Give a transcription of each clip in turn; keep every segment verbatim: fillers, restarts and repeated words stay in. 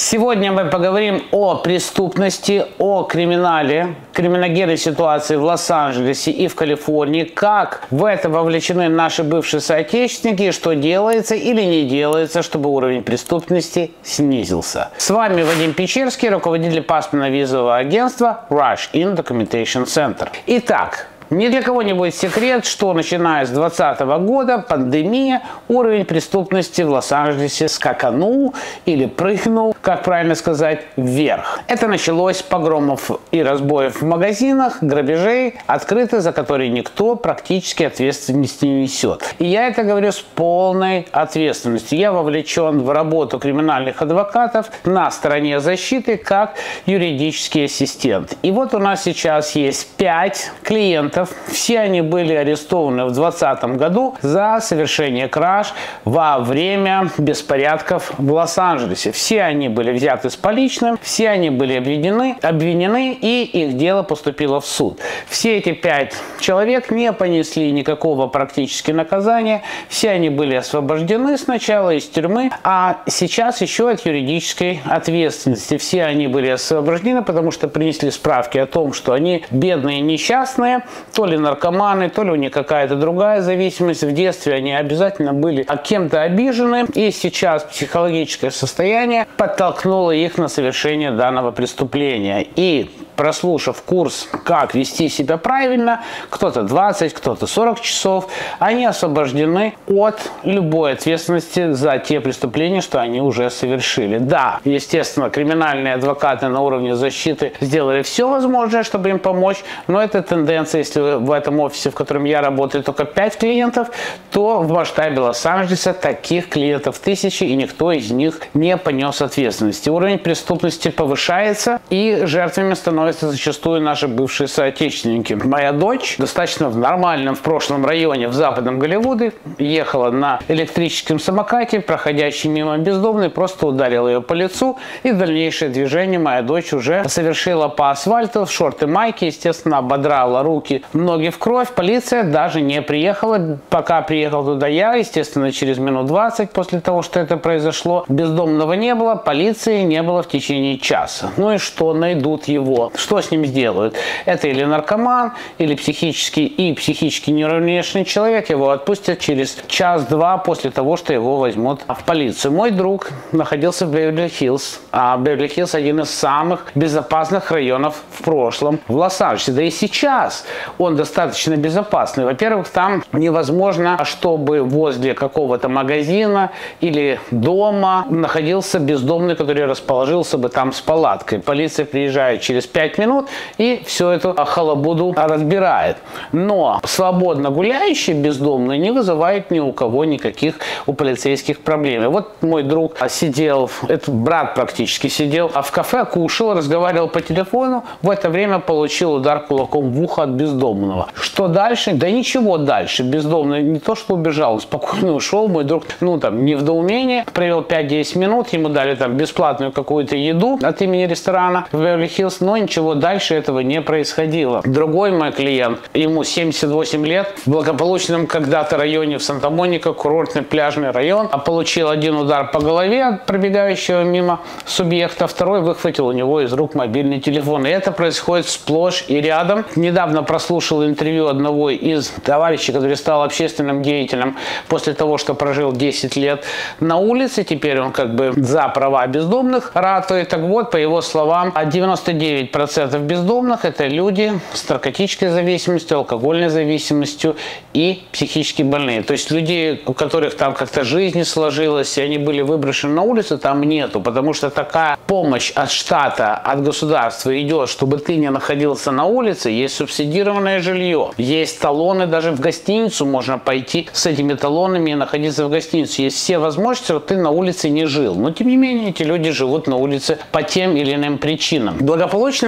Сегодня мы поговорим о преступности, о криминале, криминогенной ситуации в Лос-Анджелесе и в Калифорнии, как в это вовлечены наши бывшие соотечественники, что делается или не делается, чтобы уровень преступности снизился. С вами Вадим Печерский, руководитель паспортно-визового агентства Rush In Documentation Center. Итак, ни для кого не будет секрет, что начиная с две тысячи двадцатого года, пандемия, уровень преступности в Лос-Анджелесе скаканул или прыгнул, как правильно сказать, вверх. Это началось с погромов и разбоев в магазинах, грабежей, открыто, за которые никто практически ответственности не несет. И я это говорю с полной ответственностью. Я вовлечен в работу криминальных адвокатов на стороне защиты как юридический ассистент. И вот у нас сейчас есть пять клиентов. Все они были арестованы в двадцатом году за совершение краж во время беспорядков в Лос-Анджелесе. Все они были взяты с поличным, все они были обвинены, обвинены и их дело поступило в суд. Все эти пять человек не понесли никакого практически наказания. Все они были освобождены сначала из тюрьмы, а сейчас еще от юридической ответственности. Все они были освобождены, потому что принесли справки о том, что они бедные и несчастные, то ли наркоманы, то ли у них какая-то другая зависимость. В детстве они обязательно были кем-то обижены, и сейчас психологическое состояние подтолкнуло их на совершение данного преступления. И прослушав курс, как вести себя правильно, кто-то двадцать, кто-то сорок часов, они освобождены от любой ответственности за те преступления, что они уже совершили. Да, естественно, криминальные адвокаты на уровне защиты сделали все возможное, чтобы им помочь, но это тенденция, если в этом офисе, в котором я работаю, только пять клиентов, то в масштабе Лос-Анджелеса таких клиентов тысячи, и никто из них не понес ответственности. Уровень преступности повышается, и жертвами становятся зачастую наши бывшие соотечественники. Моя дочь достаточно в нормальном в прошлом районе в Западном Голливуде ехала на электрическом самокате, проходящий мимо бездомный, просто ударил ее по лицу, и дальнейшее движение моя дочь уже совершила по асфальту в шорты майки, естественно, ободрала руки, ноги в кровь. Полиция даже не приехала. Пока приехал туда я, естественно, через минут двадцать после того, что это произошло, бездомного не было, полиции не было в течение часа. Ну и что? Найдут его. Что с ним сделают? Это или наркоман, или психический и психически неуравновешенный человек. Его отпустят через час-два после того, что его возьмут в полицию. Мой друг находился в Беверли-Хиллз. А Беверли-Хиллз один из самых безопасных районов в прошлом в Лос-Анджелесе. Да и сейчас он достаточно безопасный. Во-первых, там невозможно, чтобы возле какого-то магазина или дома находился бездомный, который расположился бы там с палаткой. Полиция приезжает через пять минут и всю эту халабуду разбирает. Но свободно гуляющий бездомный не вызывает ни у кого никаких у полицейских проблем. И вот мой друг сидел, это брат практически сидел, а в кафе кушал, разговаривал по телефону, в это время получил удар кулаком в ухо от бездомного. Что дальше? Да ничего дальше. Бездомный не то что убежал, он спокойно ушел. Мой друг, ну там, не в недоумении, провел пять-десять минут, ему дали там бесплатную какую-то еду от имени ресторана в Беверли-Хиллз, но ничего дальше этого не происходило. Другой мой клиент, ему семьдесят восемь лет, в благополучном когда-то районе в Санта-Моника, курортный пляжный район, получил один удар по голове от пробегающего мимо субъекта, второй выхватил у него из рук мобильный телефон. И это происходит сплошь и рядом. Недавно прослушал интервью одного из товарищей, который стал общественным деятелем после того, что прожил десять лет на улице. Теперь он как бы за права бездомных ратует. Так вот, по его словам, девяносто девять процентов бездомных – это люди с наркотической зависимостью, алкогольной зависимостью и психически больные. То есть людей, у которых там как-то жизнь не сложилась, и они были выброшены на улицу, там нету. Потому что такая помощь от штата, от государства идет, чтобы ты не находился на улице. Есть субсидированное жилье, есть талоны, даже в гостиницу можно пойти с этими талонами и находиться в гостинице. Есть все возможности, чтобы ты на улице не жил. Но тем не менее эти люди живут на улице по тем или иным причинам. Благополучно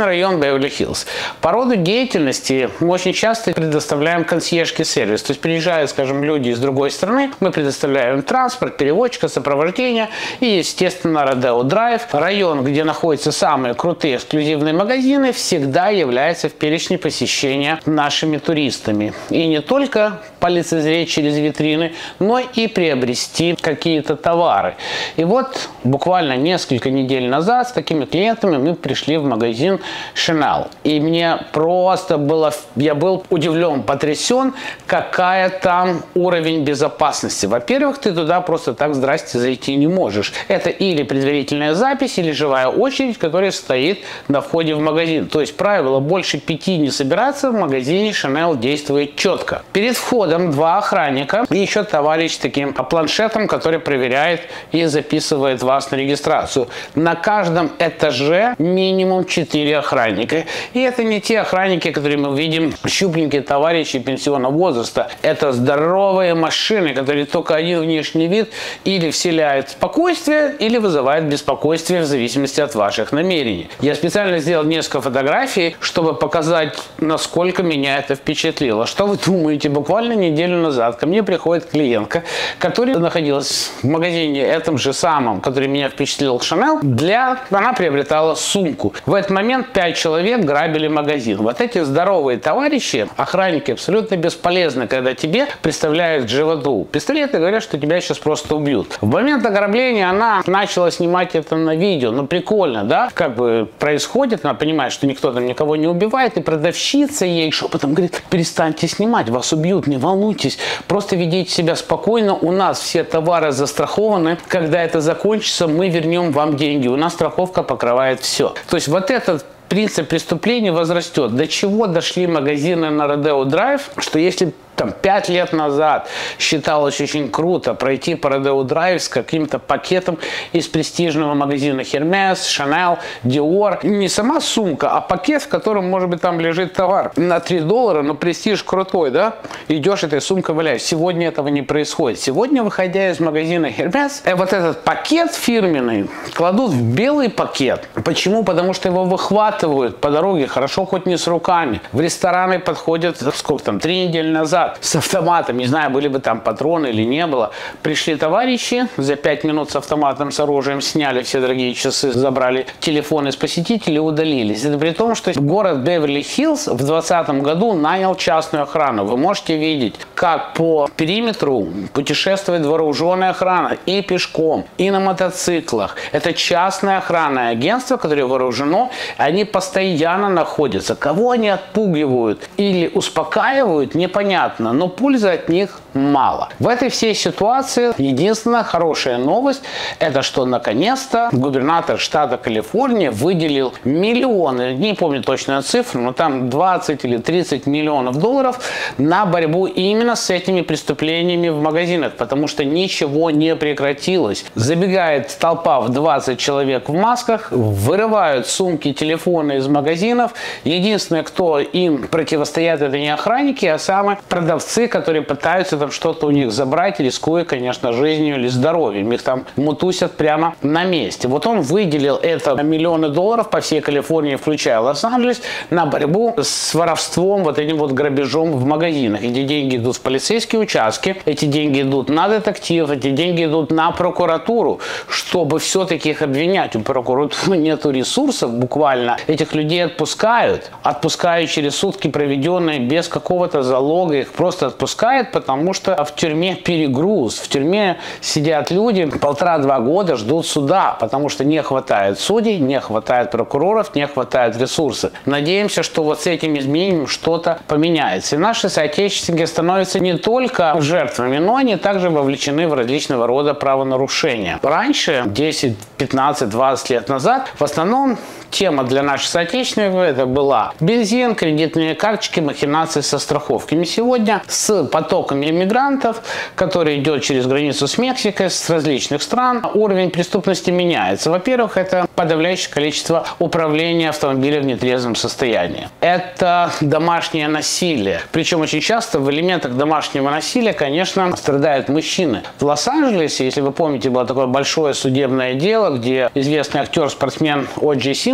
район Беверли-Хиллз. По роду деятельности мы очень часто предоставляем консьержский сервис. То есть приезжают, скажем, люди из другой страны, мы предоставляем транспорт, перевозчика, сопровождение и, естественно, Родео Драйв. Район, где находятся самые крутые эксклюзивные магазины, всегда является в перечне посещения нашими туристами. И не только полицезреть через витрины, но и приобрести какие-то товары. И вот буквально несколько недель назад с такими клиентами мы пришли в магазин Chanel. И мне просто было, я был удивлен, потрясен, какая там уровень безопасности. Во-первых, ты туда просто так здрасте зайти не можешь. Это или предварительная запись, или живая очередь, которая стоит на входе в магазин. То есть правило больше пяти не собираться в магазине Chanel действует четко. Перед входом два охранника и еще товарищ с таким планшетом, который проверяет и записывает вас на регистрацию. На каждом этаже минимум четыре охранника. И это не те охранники, которые мы видим, щупленькие товарищи пенсионного возраста. Это здоровые машины, которые только один внешний вид или вселяет спокойствие, или вызывает беспокойствие в зависимости от ваших намерений. Я специально сделал несколько фотографий, чтобы показать, насколько меня это впечатлило. Что вы думаете? Буквально неделю назад ко мне приходит клиентка, которая находилась в магазине этом же самом, который меня впечатлил, Chanel, для... она приобретала сумку. В этот момент пять человек грабили магазин. Вот эти здоровые товарищи, охранники, абсолютно бесполезны, когда тебе представляют животу. Пистолеты говорят, что тебя сейчас просто убьют. В момент ограбления она начала снимать это на видео. Ну, прикольно, да? Как бы происходит, она понимает, что никто там никого не убивает, и продавщица ей шепотом говорит: перестаньте снимать, вас убьют, не волнуйтесь, просто ведите себя спокойно, у нас все товары застрахованы, когда это закончится, мы вернем вам деньги, у нас страховка покрывает все. То есть вот этот принцип преступления возрастет. До чего дошли магазины на Родео Драйв, что если там пять лет назад считалось очень круто пройти по Родео Драйв с каким-то пакетом из престижного магазина Hermes, Chanel, Dior. Не сама сумка, а пакет, в котором, может быть, там лежит товар на три доллара, но престиж крутой, да? Идешь, этой сумкой валяешь. Сегодня этого не происходит. Сегодня, выходя из магазина Hermes, вот этот пакет фирменный кладут в белый пакет. Почему? Потому что его выхватывают по дороге, хорошо хоть не с руками. В рестораны подходят, сколько там, три недели назад, с автоматом, не знаю, были бы там патроны или не было. Пришли товарищи, за пять минут с автоматом, с оружием сняли все дорогие часы, забрали телефоны с посетителей и удалились. Это при том, что город Беверли-Хиллз в двадцатом году нанял частную охрану. Вы можете видеть, как по периметру путешествует вооруженная охрана и пешком, и на мотоциклах. Это частное охранное агентство, которое вооружено, они постоянно находятся. Кого они отпугивают или успокаивают, непонятно. Но пользы от них мало. В этой всей ситуации единственная хорошая новость, это что наконец-то губернатор штата Калифорния выделил миллионы, не помню точную цифру, но там двадцать или тридцать миллионов долларов на борьбу именно с этими преступлениями в магазинах, потому что ничего не прекратилось. Забегает толпа в двадцать человек в масках, вырывают сумки, телефоны из магазинов. Единственное, кто им противостоят, это не охранники, а самые продавцы, которые пытаются там что-то у них забрать, рискуя, конечно, жизнью или здоровьем. Их там мутусят прямо на месте. Вот он выделил это миллионы долларов по всей Калифорнии, включая Лос-Анджелес, на борьбу с воровством, вот этим вот грабежом в магазинах. Эти деньги идут в полицейские участки, эти деньги идут на детективов, эти деньги идут на прокуратуру, чтобы все-таки их обвинять. У прокуратуры нету ресурсов буквально. Этих людей отпускают. Отпускают через сутки, проведенные без какого-то залога. Их просто отпускают, потому что в тюрьме перегруз. В тюрьме сидят люди, полтора-два года ждут суда, потому что не хватает судей, не хватает прокуроров, не хватает ресурсов. Надеемся, что вот с этим изменением что-то поменяется. И наши соотечественники становятся не только жертвами, но они также вовлечены в различного рода правонарушения. Раньше, десять, пятнадцать, двадцать лет назад, в основном тема для наших соотечественников это была бензин, кредитные карточки, махинации со страховками. Сегодня с потоками иммигрантов, который идет через границу с Мексикой, с различных стран, уровень преступности меняется. Во-первых, это подавляющее количество управления автомобилем в нетрезвом состоянии. Это домашнее насилие. Причем очень часто в элементах домашнего насилия, конечно, страдают мужчины. В Лос-Анджелесе, если вы помните, было такое большое судебное дело, где известный актер-спортсмен О Джей Симпсон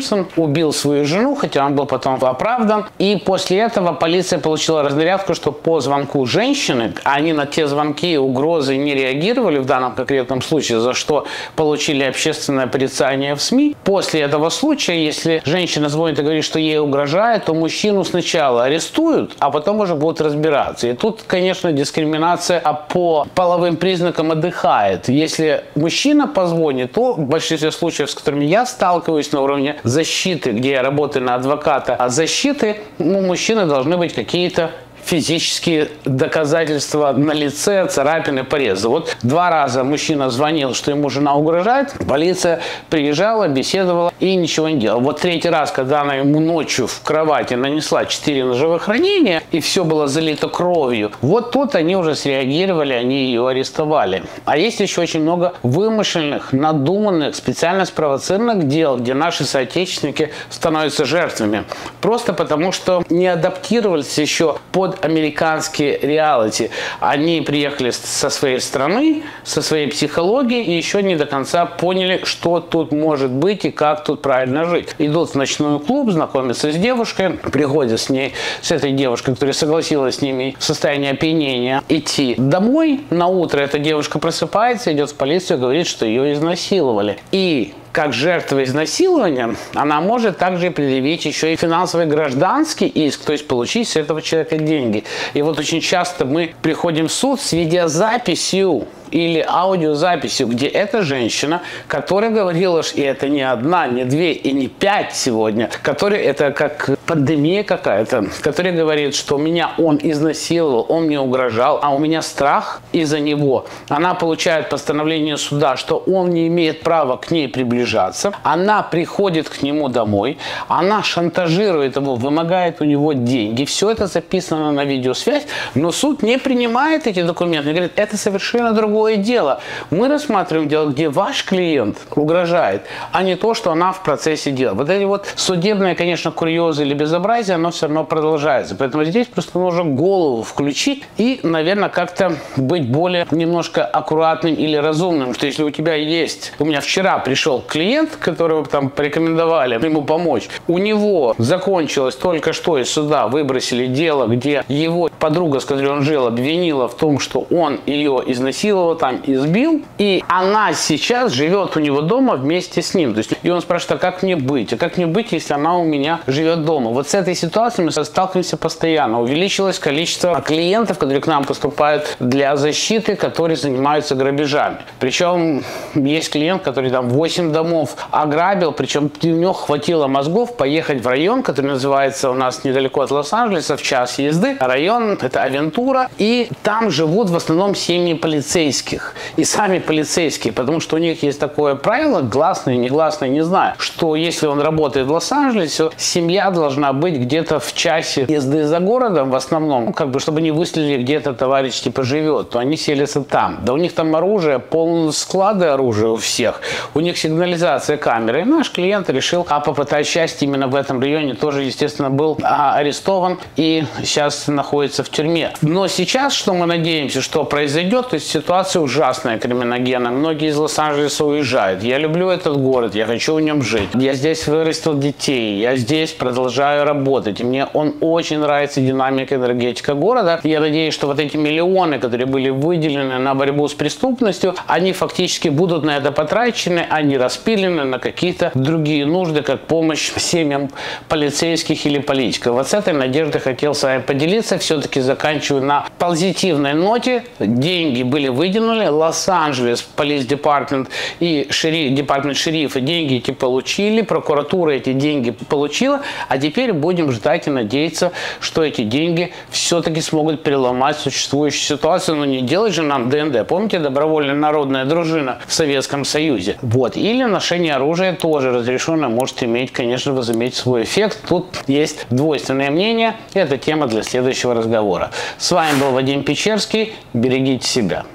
Симпсон убил свою жену, хотя он был потом оправдан. И после этого полиция получила разнарядку, что по звонку женщины, они на те звонки угрозы не реагировали в данном конкретном случае, за что получили общественное порицание в СМИ. После этого случая, если женщина звонит и говорит, что ей угрожает, то мужчину сначала арестуют, а потом уже будут разбираться. И тут, конечно, дискриминация по половым признакам отдыхает. Если мужчина позвонит, то в большинстве случаев, с которыми я сталкиваюсь на уровне защиты, где я работаю на адвоката, а защиты, ну, мужчины должны быть какие-то физические доказательства на лице, царапины, порезы. Вот два раза мужчина звонил, что ему жена угрожает, полиция приезжала, беседовала и ничего не делала. Вот третий раз, когда она ему ночью в кровати нанесла четыре ножевых ранения и все было залито кровью, вот тут они уже среагировали, они ее арестовали. А есть еще очень много вымышленных, надуманных, специально спровоцированных дел, где наши соотечественники становятся жертвами. Просто потому, что не адаптировались еще под американские реалити. Они приехали со своей страны, со своей психологией и еще не до конца поняли, что тут может быть и как тут правильно жить. Идут в ночной клуб, знакомятся с девушкой, приходят с ней, с этой девушкой, которая согласилась с ними в состоянии опьянения, идти домой. На утро эта девушка просыпается, идет в полицию, говорит, что ее изнасиловали. И как жертва изнасилования, она может также предъявить еще и финансовый гражданский иск, то есть получить с этого человека деньги. И вот очень часто мы приходим в суд с видеозаписью или аудиозаписью, где эта женщина, которая говорила, и это не одна, не две и не пять сегодня, которая, это как пандемия какая-то, которая говорит, что меня он изнасиловал, он мне угрожал, а у меня страх из-за него. Она получает постановление суда, что он не имеет права к ней приближаться. Она приходит к нему домой, она шантажирует его, вымогает у него деньги. Все это записано на видеосвязь, но суд не принимает эти документы. И говорит, это совершенно другое дело. Мы рассматриваем дело, где ваш клиент угрожает, а не то, что она в процессе дела. Вот эти вот судебные, конечно, курьезы или безобразие, оно все равно продолжается. Поэтому здесь просто нужно голову включить и, наверное, как-то быть более немножко аккуратным или разумным. Что если у тебя есть... У меня вчера пришел клиент, которого там порекомендовали ему помочь. У него закончилось только что из суда, выбросили дело, где его подруга, с которой он жил, обвинила в том, что он ее изнасиловал, там избил, и она сейчас живет у него дома вместе с ним. То есть, и он спрашивает, а как мне быть? А как мне быть, если она у меня живет дома? Вот с этой ситуацией мы сталкиваемся постоянно. Увеличилось количество клиентов, которые к нам поступают для защиты, которые занимаются грабежами. Причем есть клиент, который там восемь домов ограбил, причем у него хватило мозгов поехать в район, который называется у нас недалеко от Лос-Анджелеса, в час езды. Район — это Авентура, и там живут в основном семьи полицейских. И сами полицейские, потому что у них есть такое правило, гласное, негласное, не знаю, что если он работает в Лос-Анджелесе, семья должна быть где-то в часе езды за городом, в основном, как бы, чтобы не выследили, где-то товарищ типа живет, то они селятся там. Да у них там оружие, полные склады оружия у всех, у них сигнализация камеры. И наш клиент решил а попытать счастье именно в этом районе, тоже, естественно, был а, арестован и сейчас находится в тюрьме. Но сейчас, что мы надеемся, что произойдет, то есть ситуация ужасная, криминогенная. Многие из Лос-Анджелеса уезжают. Я люблю этот город, я хочу в нем жить. Я здесь вырастил детей, я здесь продолжаю работать. И мне он очень нравится, динамика, энергетика города. Я надеюсь, что вот эти миллионы, которые были выделены на борьбу с преступностью, они фактически будут на это потрачены, а не распилены на какие-то другие нужды, как помощь семьям полицейских или политиков. Вот с этой надеждой хотел с вами поделиться. Все-таки заканчиваю на позитивной ноте. Деньги были выделены. Лос-Анджелес, Police Department и шериф, департамент шерифа деньги эти получили. Прокуратура эти деньги получила. А теперь будем ждать и надеяться, что эти деньги все-таки смогут переломать существующую ситуацию. Но не делать же нам ДНД. Помните, добровольная народная дружина в Советском Союзе? Вот. Или ношение оружия тоже разрешено, может иметь, конечно, возыметь свой эффект. Тут есть двойственное мнение. Это тема для следующего разговора. С вами был Вадим Печерский. Берегите себя.